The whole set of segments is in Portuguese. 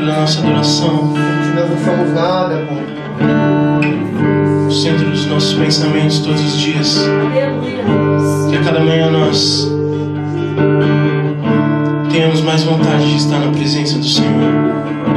centro da nossa adoração, Nós não somos nada, o centro dos nossos pensamentos todos os dias. Que a cada manhã nós tenhamos mais vontade de estar na presença do Senhor.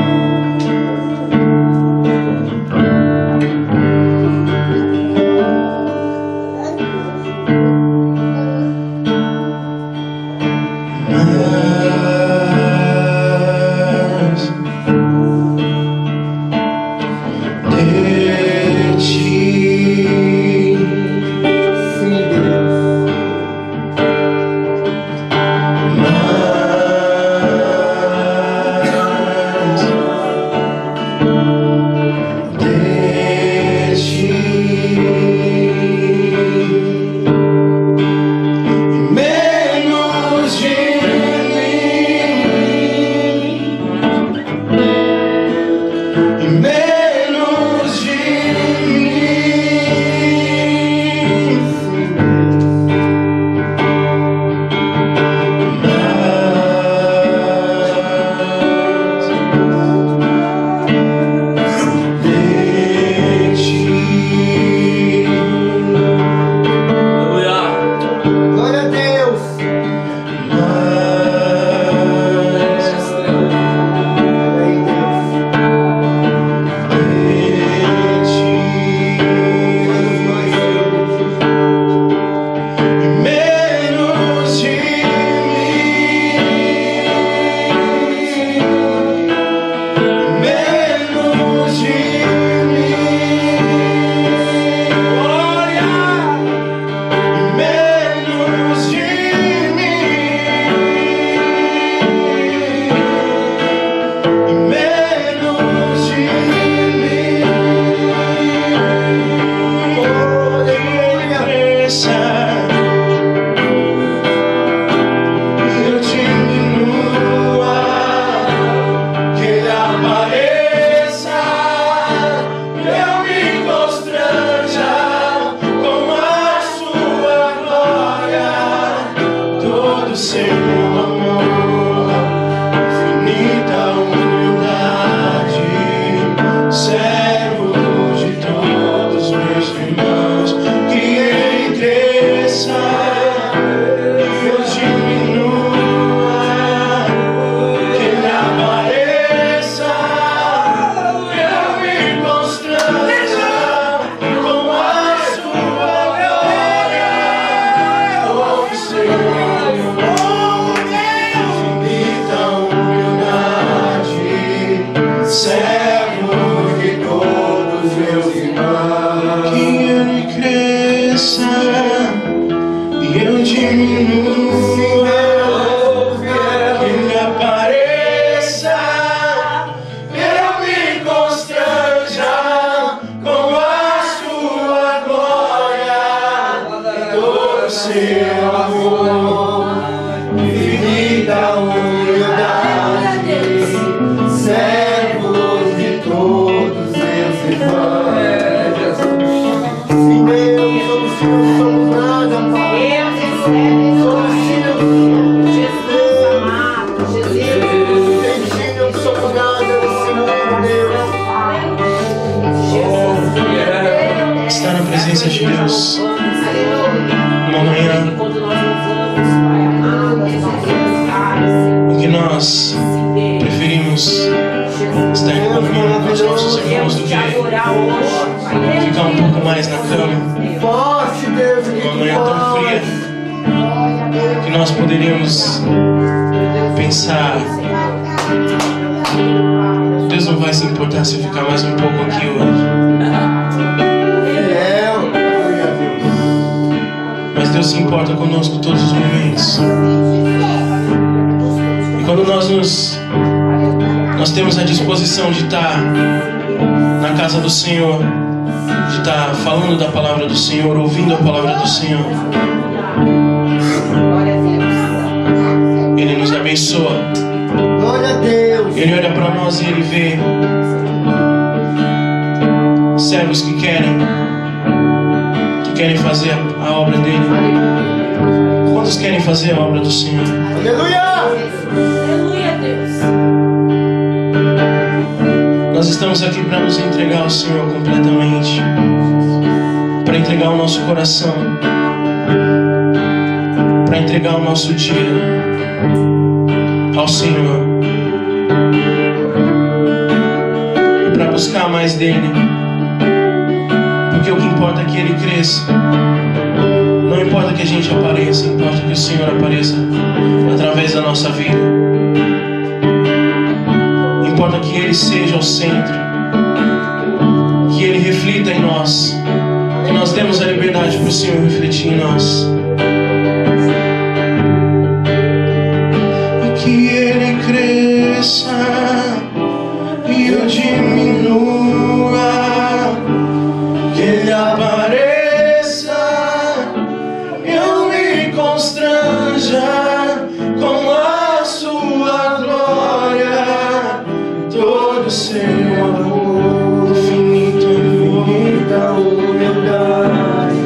Deus não vai se importar se eu ficar mais um pouco aqui hoje. Mas Deus se importa conosco todos os momentos. E quando nós temos a disposição de estar na casa do Senhor, de estar falando da palavra do Senhor, ouvindo a palavra do Senhor, Ele nos abençoa. Ele olha para nós e Ele vê servos que querem fazer a obra dele. Quantos querem fazer a obra do Senhor? Aleluia! Aleluia, Deus. Nós estamos aqui para nos entregar ao Senhor completamente, para entregar o nosso coração, para entregar o nosso dia ao Senhor, para buscar mais dele, porque o que importa é que ele cresça. Não importa que a gente apareça, importa que o Senhor apareça através da nossa vida. Importa que ele seja o centro, que ele reflita em nós, que nós demos a liberdade para o Senhor refletir em nós. E que ele cresça e eu diminua, que ele apareça, eu me constranja com a sua glória, todo seu amor infinito, infinita humildade,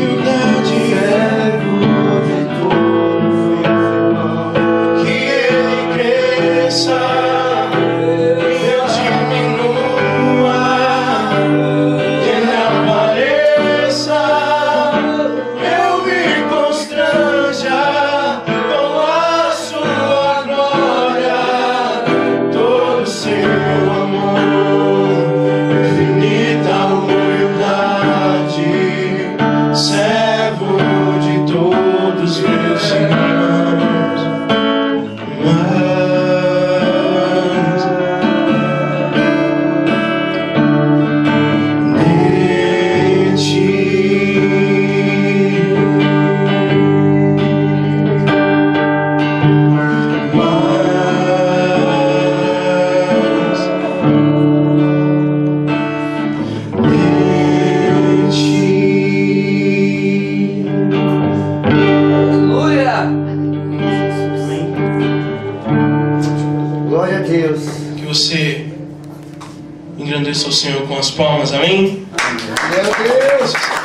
servo de todo irmão. Que ele cresça, eu diminua, que ele apareça, eu me constranja com a sua glória, todo seu amor, infinita humildade, servo de todos meus irmãos. Mas de ti, Aleluia! Glória a Deus. que você engrandeça o Senhor com as palmas, amém? Meu Deus!